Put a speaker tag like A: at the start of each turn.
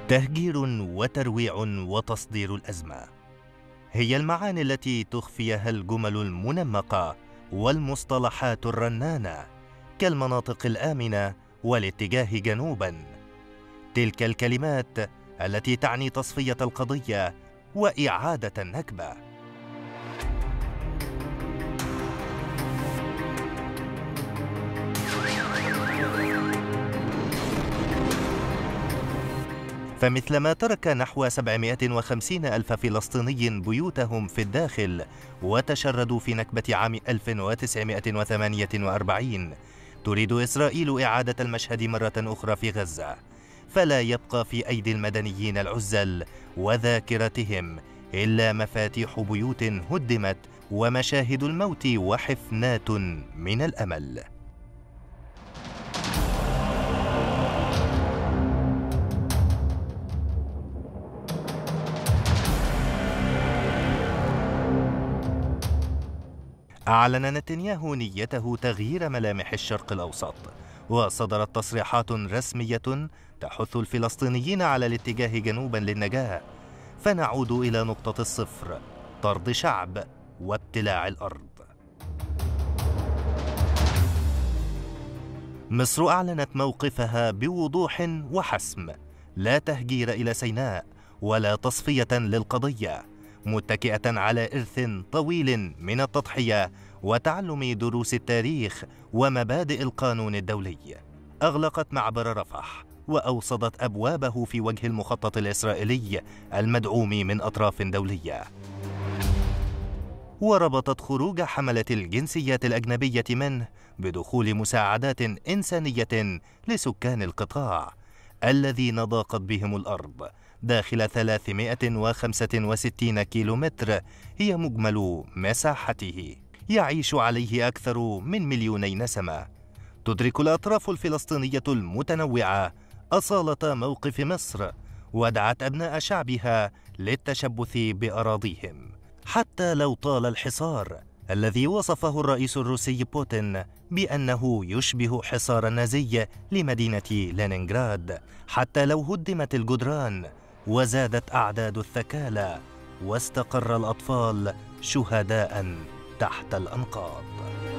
A: تهجير وترويع وتصدير الأزمة هي المعاني التي تخفيها الجمل المنمقة والمصطلحات الرنانة كالمناطق الآمنة والاتجاه جنوباً. تلك الكلمات التي تعني تصفية القضية وإعادة النكبة. فمثلما ترك نحو 750 ألف فلسطيني بيوتهم في الداخل وتشردوا في نكبة عام 1948، تريد إسرائيل إعادة المشهد مرة أخرى في غزة، فلا يبقى في أيدي المدنيين العزل وذاكرتهم إلا مفاتيح بيوت هدمت ومشاهد الموت وحفنات من الأمل. أعلن نتنياهو نيته تغيير ملامح الشرق الأوسط، وصدرت تصريحات رسمية تحث الفلسطينيين على الاتجاه جنوبا للنجاة. فنعود إلى نقطة الصفر، طرد شعب وابتلاع الأرض. مصر أعلنت موقفها بوضوح وحسم: لا تهجير إلى سيناء ولا تصفية للقضية، متكئة على إرث طويل من التضحية وتعلم دروس التاريخ ومبادئ القانون الدولي. أغلقت معبر رفح وأوصدت أبوابه في وجه المخطط الإسرائيلي المدعوم من أطراف دولية، وربطت خروج حملة الجنسيات الأجنبية منه بدخول مساعدات إنسانية لسكان القطاع الذين ضاقت بهم الأرض داخل 365 كيلومتر هي مجمل مساحته، يعيش عليه أكثر من 2,000,000 نسمة. تدرك الأطراف الفلسطينية المتنوعة أصالة موقف مصر، ودعت أبناء شعبها للتشبث بأراضيهم حتى لو طال الحصار الذي وصفه الرئيس الروسي بوتين بأنه يشبه حصار النازي لمدينة لينينغراد، حتى لو هدمت الجدران وزادت أعداد الثكالى واستقر الأطفال شهداء تحت الأنقاض.